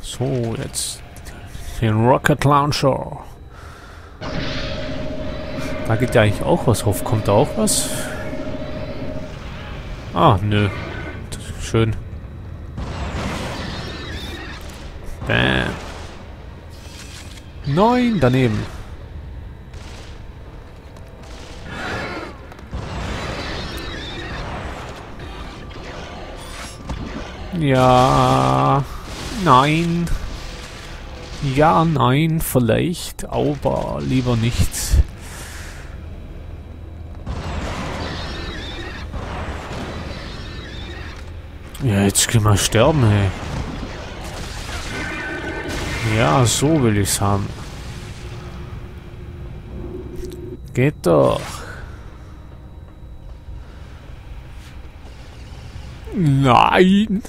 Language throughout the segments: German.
So, jetzt den Rocket Launcher. Da geht ja eigentlich auch was auf. Kommt da auch was? Ah, nö. Schön. Bam. Nein, daneben. Ja. Nein. Ja, nein, vielleicht, aber lieber nicht. Ja, jetzt geh mal sterben, ey. Ja, so will ich's haben. Geht doch. Nein.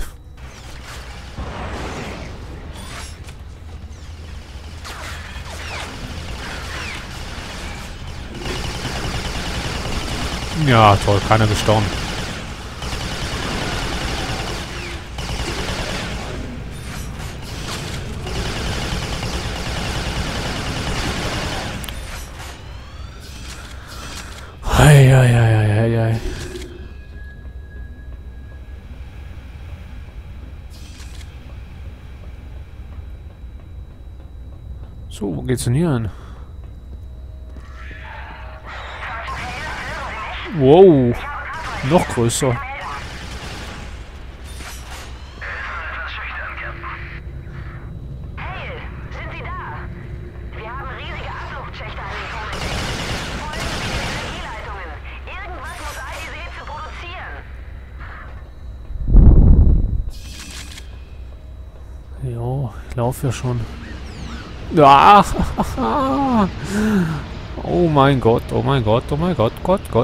Ja, toll, keiner gestorben. Ei. So, wo geht's denn hier hin? Wow, noch größer. Hey, sind Sie da? Wir haben riesige Abfluchtschächte an den Tunneln. Folgen Sie den Energieleitungen. Irgendwas muss all diese Hitze produzieren. Jo, ich laufe ja schon. Ah, oh mein Gott, oh mein Gott, oh mein Gott, Gott.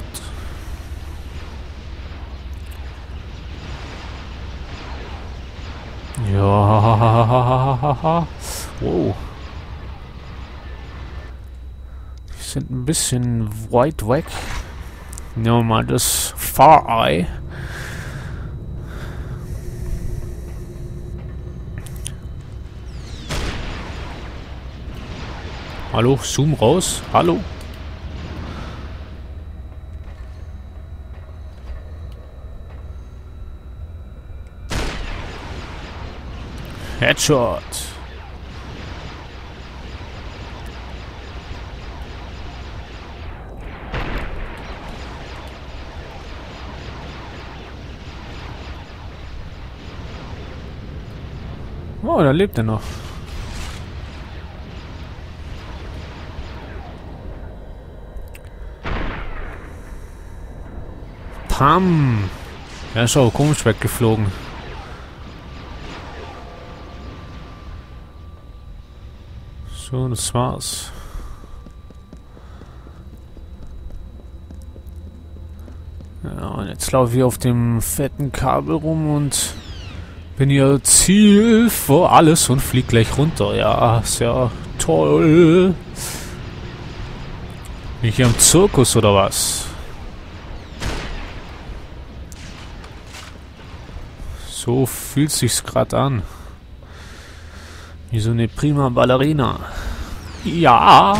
Ja. Wow. Die sind ein bisschen weit weg. Nehmen wir mal das Far Eye. Hallo, zoom raus. Hallo. Headshot. Oh, da lebt er noch. Pam. Der ist auch komisch weggeflogen. So, das war's. Ja, und jetzt laufe ich auf dem fetten Kabel rum und bin hier Ziel vor alles und flieg gleich runter. Ja, ist ja toll. Bin ich hier im Zirkus oder was? So fühlt sich's gerade an. Wie so eine prima Ballerina. Ja.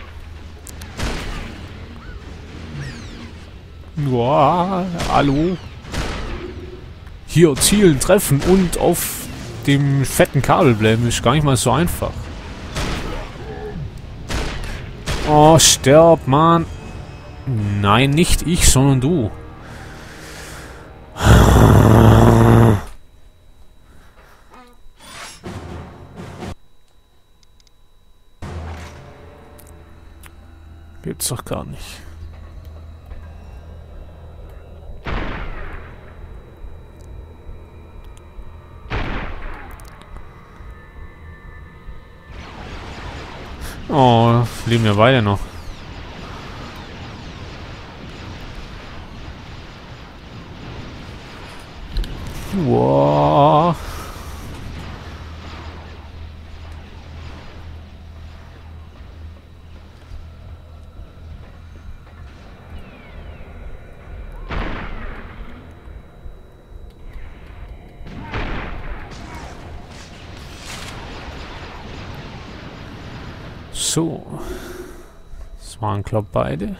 Ja, hallo. Hier zielen, treffen und auf dem fetten Kabel bleiben. Ist gar nicht mal so einfach. Oh, sterb, Mann. Nein, nicht ich, sondern du. Gibt's doch gar nicht. Oh, leben ja beide noch. Wow. So. Das waren, glaube ich, beide.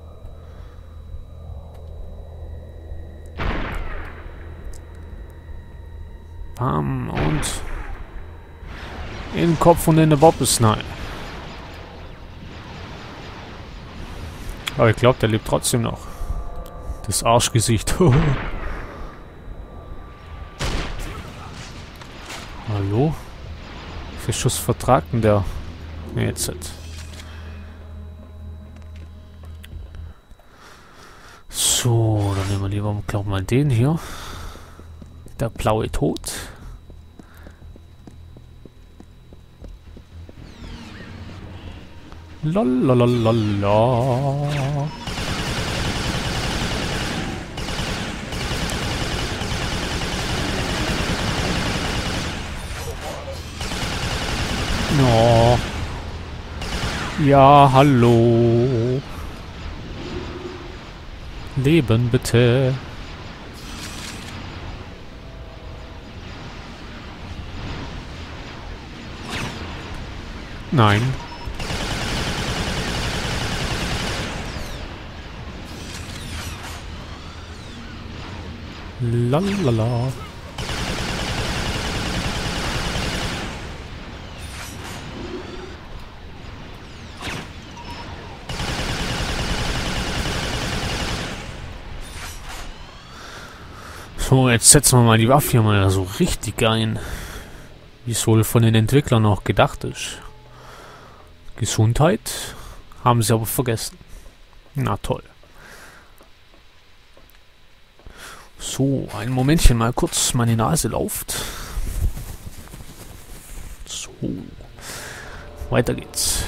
Bam und in den Kopf und in der Bobbes rein. Aber ich glaube, der lebt trotzdem noch. Das Arschgesicht. Hallo? Wie viel Schuss vertragt denn der? Ne, jetzt. So, dann nehmen wir lieber, glaube ich, mal den hier. Der blaue Tod. Lalalala. No. Ja, hallo. Leben bitte. Nein. Lalala. So, jetzt setzen wir mal die Waffe hier mal so richtig ein. Wie es wohl von den Entwicklern auch gedacht ist. Gesundheit haben sie aber vergessen. Na toll. So, ein Momentchen mal kurz, meine Nase läuft. So, weiter geht's.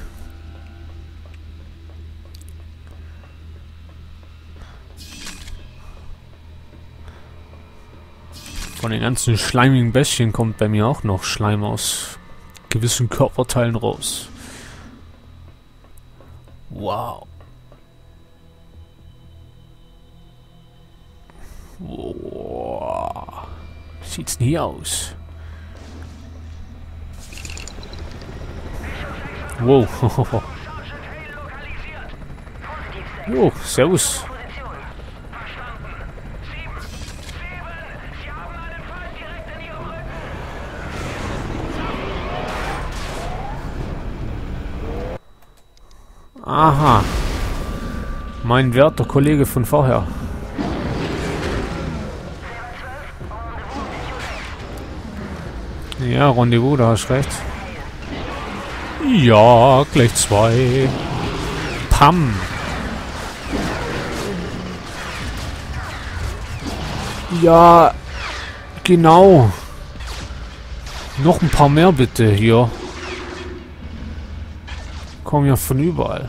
Von den ganzen schleimigen Bestien kommt bei mir auch noch Schleim aus gewissen Körperteilen raus. Wow. Wow. Sieht's nie aus. Wow. Jo, servus. Aha. Mein werter Kollege von vorher. Ja, Rendezvous, da hast recht. Ja, gleich 2. Pam. Ja, genau. Noch ein paar mehr bitte hier. Kommen ja von überall.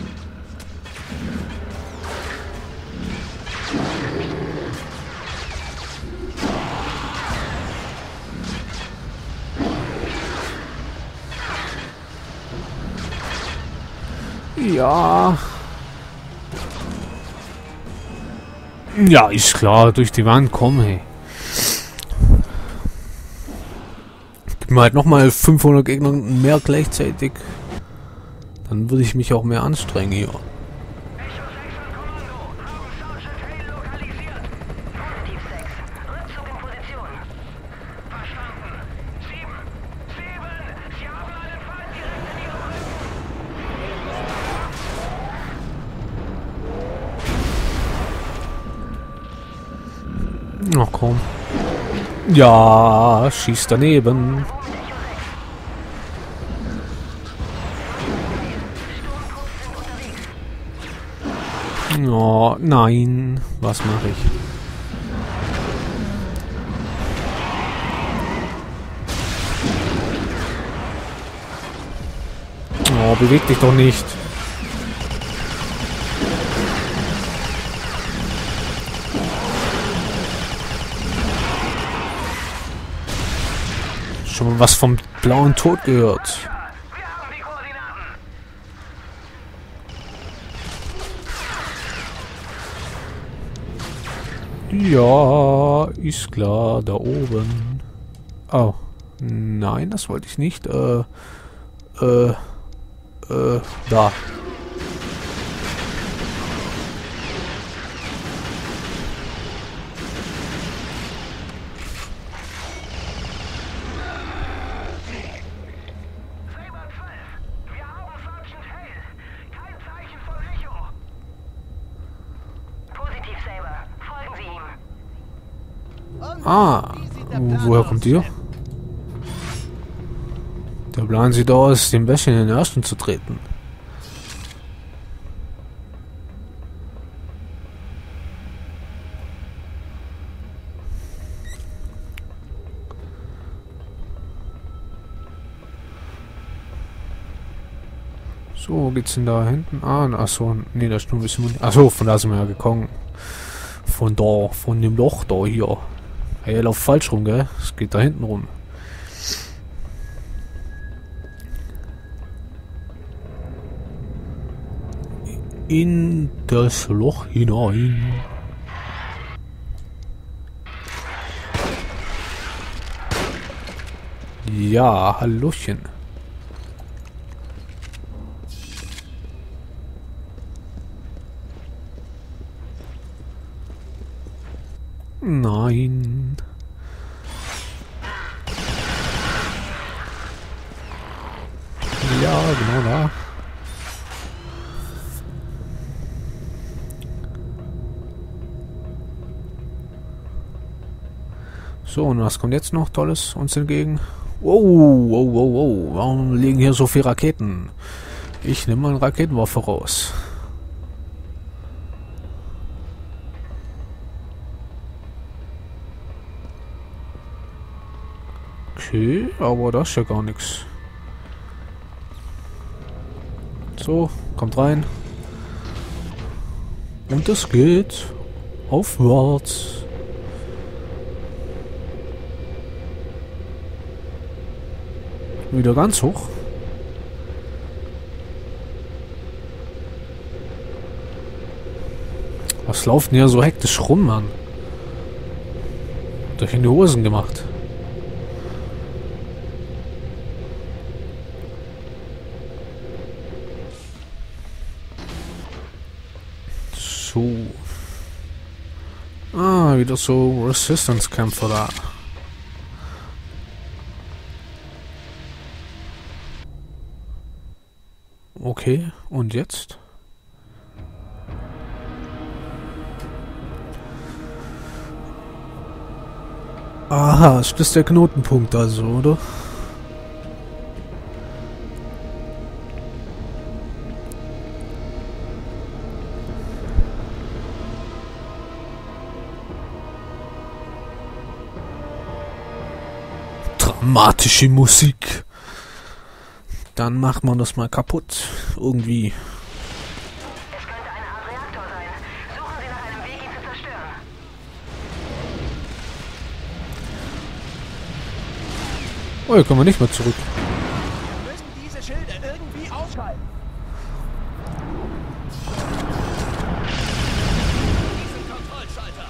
Ja. Ja, ist klar, durch die Wand kommen, hey. Gib mir halt nochmal 500 Gegner mehr gleichzeitig. Dann würde ich mich auch mehr anstrengen hier. Ach komm. Ja, schießt daneben. Oh, nein. Was mache ich? Oh, beweg dich doch nicht. Schon mal was vom blauen Tod gehört. Ja, ist klar, da oben. Oh, nein, das wollte ich nicht. Da. Saber 12, wir haben Sergeant Hale. Kein Zeichen von Echo. Positiv, Saber. Folgen Sie ihm. Ah, woher kommt ihr? Der Plan sieht aus, dem Bächen in den Ersten zu treten. So, wo geht's denn da hinten? Ah, achso, nee, da ist nur ein bisschen... Achso, von da sind wir ja gekommen. Von da, von dem Loch da hier. Hey, ihr lauft falsch rum, gell? Es geht da hinten rum. In das Loch hinein. Ja, Hallöchen. Nein. Ja, genau da. So, und was kommt jetzt noch Tolles uns entgegen? Wow, wow, wow, wow. Warum liegen hier so viele Raketen? Ich nehme mal einen Raketenwerfer raus. Okay, aber das ist ja gar nichts. So, kommt rein. Und es geht aufwärts. Wieder ganz hoch. Was läuft denn hier so hektisch rum, Mann? Durch in die Hosen gemacht. So. Ah, wieder so Resistance-Kämpfer da. Okay, und jetzt? Aha, ist das der Knotenpunkt also, oder? Dramatische Musik. Dann macht man das mal kaputt. Irgendwie. Es könnte eine Art Reaktor sein. Suchen Sie nach einem Weg, ihn zu zerstören. Oh, hier kommen wir nicht mehr zurück. Wir müssen diese Schilde irgendwie ausschalten. Diesen Kontrollschalter.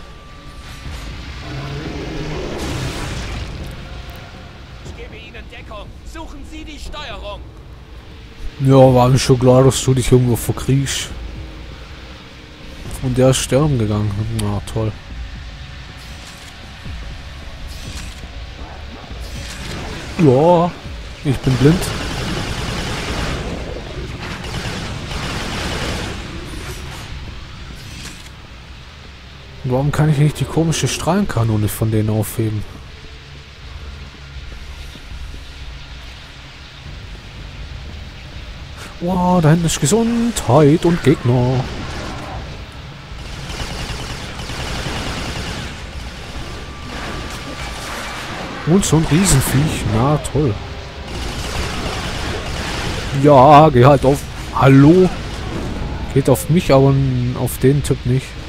Ich gebe Ihnen Deckung. Suchen Sie die Steuerung. Ja, war mir schon klar, dass du dich irgendwo verkriechst. Und der ist sterben gegangen. Na, toll. Ja, ich bin blind. Warum kann ich nicht die komische Strahlenkanone von denen aufheben? Wow, da hinten ist Gesundheit und Gegner. Und so ein Riesenviech. Na, toll. Ja, geh halt auf... Hallo? Geht auf mich, aber auf den Typ nicht.